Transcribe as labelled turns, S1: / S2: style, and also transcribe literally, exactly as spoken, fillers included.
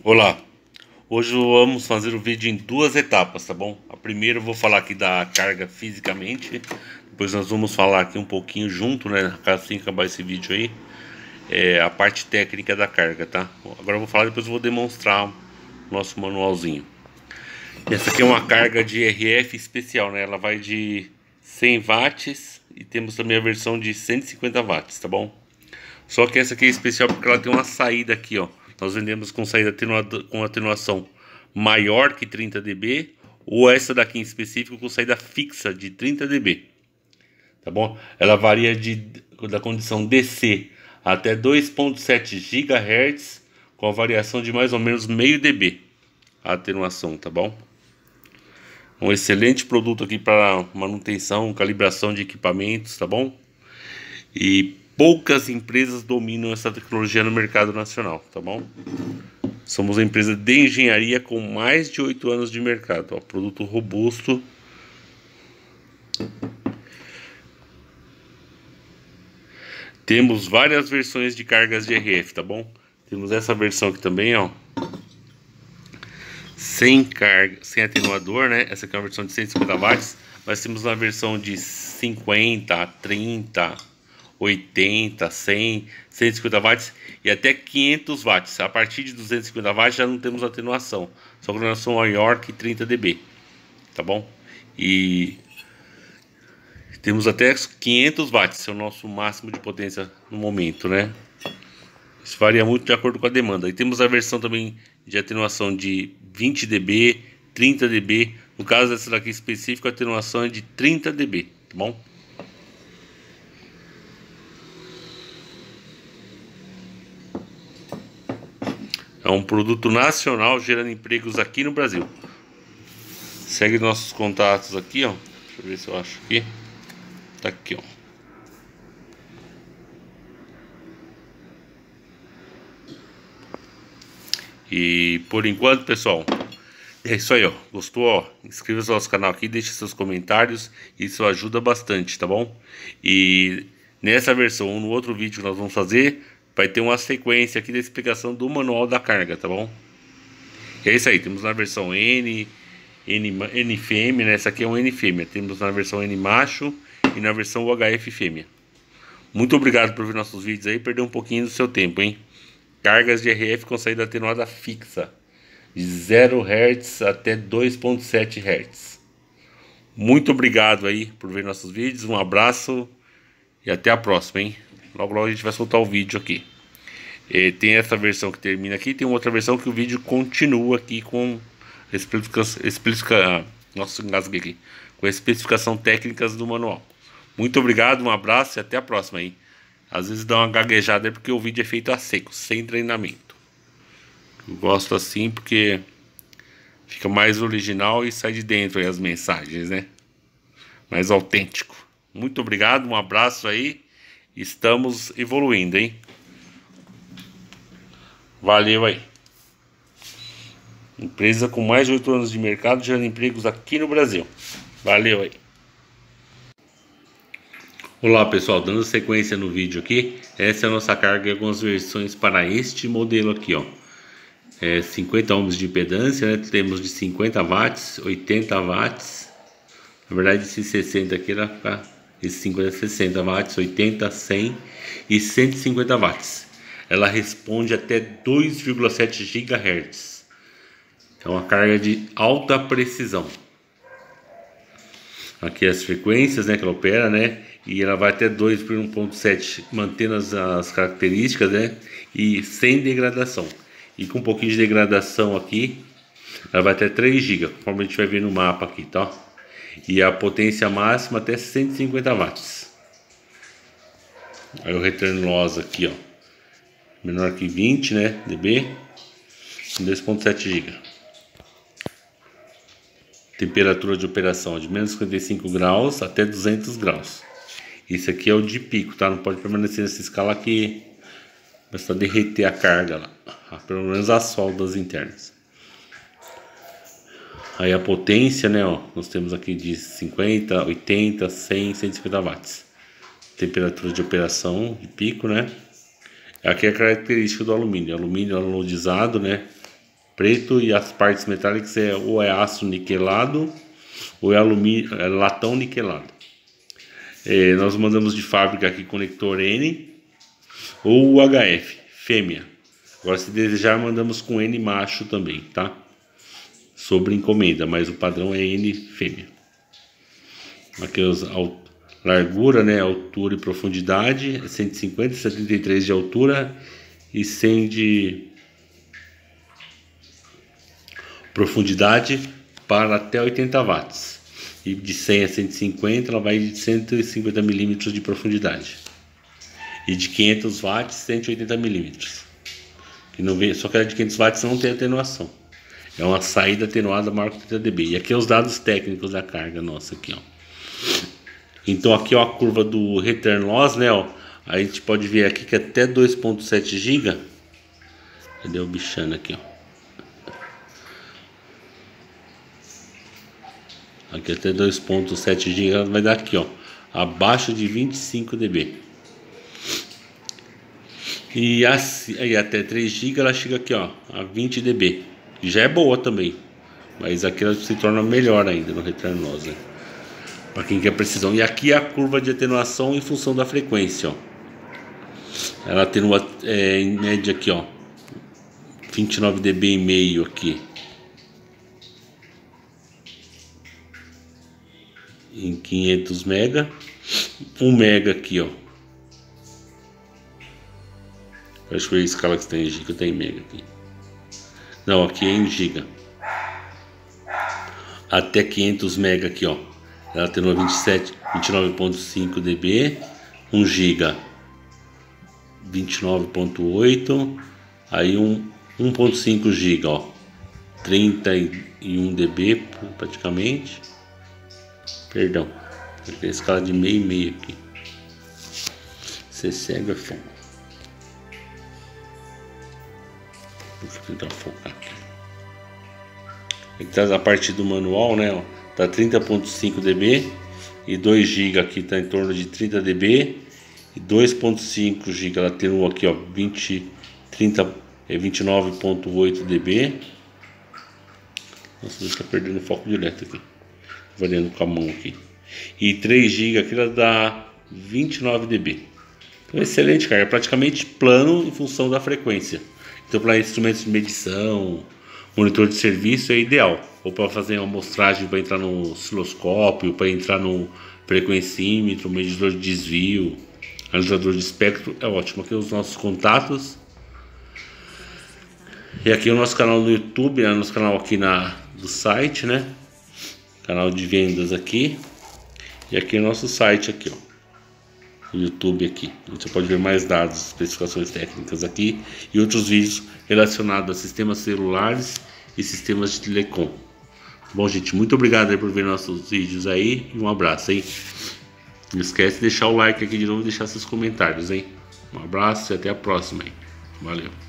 S1: Olá, hoje vamos fazer o vídeo em duas etapas, tá bom? A primeira eu vou falar aqui da carga fisicamente, depois nós vamos falar aqui um pouquinho junto, né? Assim que acabar esse vídeo aí, é a parte técnica da carga, tá? Agora eu vou falar, depois eu vou demonstrar o nosso manualzinho. Essa aqui é uma carga de R F especial, né? Ela vai de cem watts e temos também a versão de cento e cinquenta watts, tá bom? Só que essa aqui é especial porque ela tem uma saída aqui, ó. Nós vendemos com saída atenuada, com atenuação maior que trinta decibéis, ou essa daqui em específico com saída fixa de trinta decibéis. Tá bom? Ela varia de, da condição D C até dois ponto sete gigahertz, com a variação de mais ou menos meio decibéis a atenuação, tá bom? Um excelente produto aqui para manutenção, calibração de equipamentos, tá bom? E poucas empresas dominam essa tecnologia no mercado nacional, tá bom? Somos uma empresa de engenharia com mais de oito anos de mercado, ó, produto robusto. Temos várias versões de cargas de R F, tá bom? Temos essa versão aqui também, ó, sem carga, sem atenuador, né? Essa aqui é uma versão de cento e cinquenta watts, mas temos uma versão de cinquenta, trinta, oitenta, cem, cento e cinquenta watts e até quinhentos watts. A partir de duzentos e cinquenta watts já não temos atenuação, só atenuação maior que trinta decibéis, tá bom? E temos até quinhentos watts, é o nosso máximo de potência no momento, né? Isso varia muito de acordo com a demanda. E temos a versão também de atenuação de vinte decibéis, trinta decibéis. No caso dessa daqui específica, a atenuação é de trinta decibéis, tá bom? É um produto nacional gerando empregos aqui no Brasil. Segue nossos contatos aqui, ó. Deixa eu ver se eu acho aqui. Tá aqui, ó. E por enquanto, pessoal, é isso aí, ó. Gostou, ó? Inscreva-se no nosso canal aqui, deixe seus comentários. Isso ajuda bastante, tá bom? E nessa versão ou no outro vídeo que nós vamos fazer, vai ter uma sequência aqui da explicação do manual da carga, tá bom? E é isso aí, temos na versão N, N, N fêmea, né? Essa aqui é um N fêmea. Temos na versão N macho e na versão U H F fêmea. Muito obrigado por ver nossos vídeos aí, perder um pouquinho do seu tempo, hein? Cargas de R F com saída atenuada fixa, de zero hertz até dois ponto sete hertz. Muito obrigado aí por ver nossos vídeos, um abraço e até a próxima, hein? Logo logo a gente vai soltar o vídeo aqui. E tem essa versão que termina aqui, tem outra versão que o vídeo continua aqui com explicação, explica, nossa, engasguei aqui, com especificação técnicas do manual. Muito obrigado, um abraço e até a próxima, hein? Às vezes dá uma gaguejada porque o vídeo é feito a seco, sem treinamento. Eu gosto assim porque fica mais original e sai de dentro aí as mensagens, né? Mais autêntico. Muito obrigado, um abraço aí. Estamos evoluindo, hein? Valeu aí. Empresa com mais de oito anos de mercado, gerando empregos aqui no Brasil. Valeu aí. Olá pessoal, dando sequência no vídeo aqui, essa é a nossa carga e algumas versões para este modelo aqui, ó. É cinquenta ohms de impedância, né? Temos de cinquenta watts, oitenta watts, na verdade esse sessenta aqui vai ficar, esse cinquenta, sessenta watts, oitenta, cem e cento e cinquenta watts. Ela responde até dois vírgula sete gigahertz. É uma carga de alta precisão. Aqui as frequências, né, que ela opera, né? E ela vai até dois por um ponto sete, mantendo as, as características, né? E sem degradação. E com um pouquinho de degradação aqui, ela vai até três gigas, conforme a gente vai ver no mapa aqui, tá? E a potência máxima até cento e cinquenta watts. Aí o return loss aqui, ó, menor que vinte, né, dB, dois ponto sete gigas. Temperatura de operação de menos cinquenta e cinco graus até duzentos graus. Esse aqui é o de pico, tá? Não pode permanecer nessa escala aqui, basta derreter a carga lá, pelo menos as soldas internas. Aí a potência, né, ó, nós temos aqui de cinquenta, oitenta, cem, cento e cinquenta watts. Temperatura de operação de pico, né? Aqui é a característica do alumínio. Alumínio anodizado, né? preto, e as partes metálicas é ou é aço niquelado ou é alumínio, é latão niquelado. É, nós mandamos de fábrica aqui conector N ou U H F, fêmea. Agora, se desejar, mandamos com N macho também, tá? Sobre encomenda, mas o padrão é N fêmea. Aqui os, a largura, né, altura e profundidade, é cento e cinquenta, setenta e três de altura e cem de profundidade para até oitenta watts. E de cem a cento e cinquenta ela vai de cento e cinquenta milímetros de profundidade. E de quinhentos watts, cento e oitenta milímetros. Que não vem, só que a de quinhentos watts não tem atenuação. É uma saída atenuada maior que trinta decibéis. E aqui é os dados técnicos da carga nossa aqui, ó. Então aqui, ó, a curva do return loss, né, ó. A gente pode ver aqui que até dois ponto sete gigas. Cadê o bichano aqui, ó? Aqui até dois ponto sete gigas vai dar aqui, ó, abaixo de vinte e cinco decibéis. E, assim, e até três gigas ela chega aqui, ó, a vinte decibéis. Já é boa também, mas aqui ela se torna melhor ainda no return loss, né? Para quem quer precisão. E aqui é a curva de atenuação em função da frequência, ó. Ela atenua é, em média aqui, ó, vinte e nove decibéis e meio aqui. Em quinhentos mega, um mega aqui, ó. Acho que foi a escala que tem em giga, tem mega aqui. Não, aqui é em giga. Até quinhentos mega aqui, ó. Ela tem vinte e sete, vinte e nove ponto cinco decibéis, um giga, vinte e nove ponto oito, aí um um ponto cinco giga, ó, trinta e um decibéis praticamente. Perdão, tem escala de meio e meio aqui. Ser cego é fogo. Deixa eu tentar focar aqui. Aqui tá a partir do manual, né? Ó, tá trinta ponto cinco decibéis e dois gigas aqui tá em torno de trinta decibéis e dois ponto cinco gigas ela tem um aqui, ó, vinte, trinta, é vinte e nove ponto oito decibéis. Nossa, você tá perdendo o foco direto aqui. Variando com a mão aqui. E três gigas aqui ela dá vinte e nove decibéis. Então, excelente, cara. É praticamente plano em função da frequência. Então, para instrumentos de medição, monitor de serviço é ideal. Ou para fazer uma amostragem, para entrar no osciloscópio, para entrar no frequencímetro, medidor de desvio, analisador de espectro, é ótimo. Aqui os nossos contatos. E aqui o nosso canal no YouTube, né? Nosso canal aqui na, do site, né? Canal de vendas aqui. E aqui o nosso site aqui, ó. O YouTube aqui. Você pode ver mais dados, especificações técnicas aqui. E outros vídeos relacionados a sistemas celulares e sistemas de telecom. Bom, gente, muito obrigado aí por ver nossos vídeos aí. E um abraço, hein? Não esquece de deixar o like aqui de novo e deixar seus comentários, hein? Um abraço e até a próxima, hein? Valeu.